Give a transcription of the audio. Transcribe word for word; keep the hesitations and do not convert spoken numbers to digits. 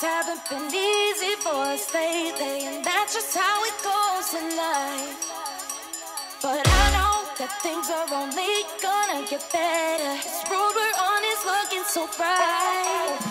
haven't been easy for us lately, and that's just how it goes in life. But I know that things are only gonna get better. This road we're on is looking so bright.